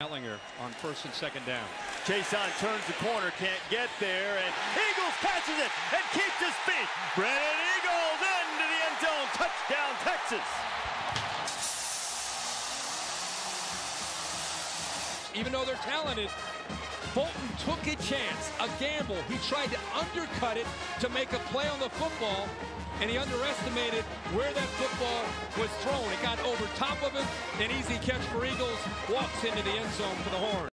Ellinger on first and second down. Jason turns the corner, can't get there, and Eagles catches it and keeps his feet. Brennan Eagles into the end zone. Touchdown, Texas. Even though they're talented, Bolton took a chance, a gamble. He tried to undercut it to make a play on the football, and he underestimated where that football was thrown. It got over top of him. An easy catch for Eagles. Walks into the end zone for the Horns.